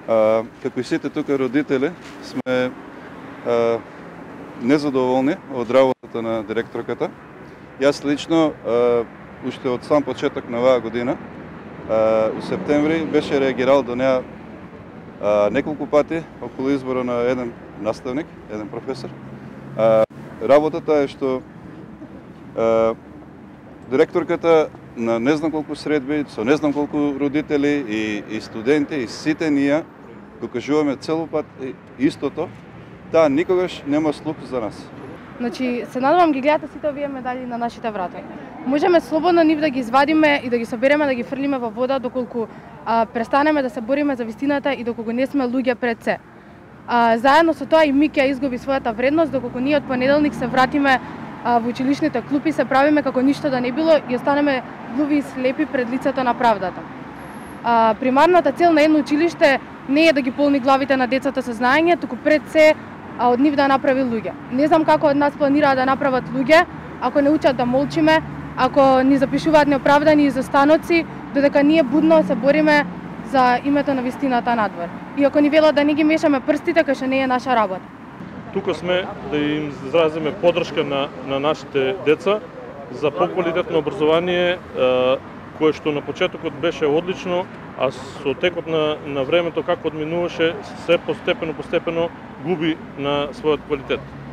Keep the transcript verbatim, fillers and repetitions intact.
А, како и сите тука родители, сме а, незадоволни од работата на директорката. Јас лично, а, уште од сам почеток на оваа година, а, у септември, беше реагирал до неа а, неколку пати околу избора на еден наставник, еден професор. А, работата е што а, директорката на не знам колку средби, со не знам колку родители и, и студенти, и сите ние го кажуваме цело пат истото, таа никогаш нема слух за нас. Значи, се надевам ги гледате сите овие медали на нашите врата. Можеме слободно нив да ги извадиме и да ги собереме, да ги фрлиме во вода доколку а, престанеме да се бориме за вистината и доколку не сме луѓе пред се. А, заедно со тоа и ми ќе изгуби својата вредност доколку ние од понеделник се вратиме а, во училишните клупи, се правиме како ништо да не било и останеме глуви и слепи пред лицето на правдата. А, примарната цел на едно училиште не е да ги полни главите на децата со знаење, туку пред се а од нив да направи луѓе. Не знам како од нас планираат да направат луѓе, ако не учат да молчиме, ако ни запишуваат неоправдани изостаноци, додека ние будно се бориме за името на вистината надвор. И ако ни велат да не ги мешаме прстите, кај што не е наша работа. Тука сме да им изразиме поддршка на, на нашите деца за поквалитетно образование, кое што на почетокот беше одлично, а со текот на, на времето како одминуваше, се постепено постепено губи на својот квалитет.